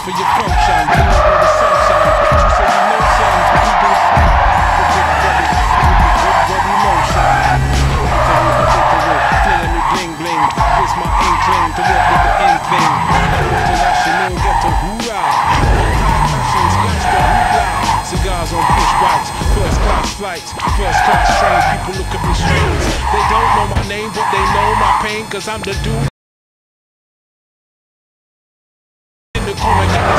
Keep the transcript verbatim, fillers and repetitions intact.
for your function. You don't know the sunshine. You say you know something. You do the big body, with the big body motion. Feeling me bling bling. This my inkling to walk with the in thing. International get to hoorah. High fashion splash the hoopla. Cigars on push bikes. First class flights. First class train. People look at me strange. They don't know my name, but they know my pain. Cause I'm the dude in the corner.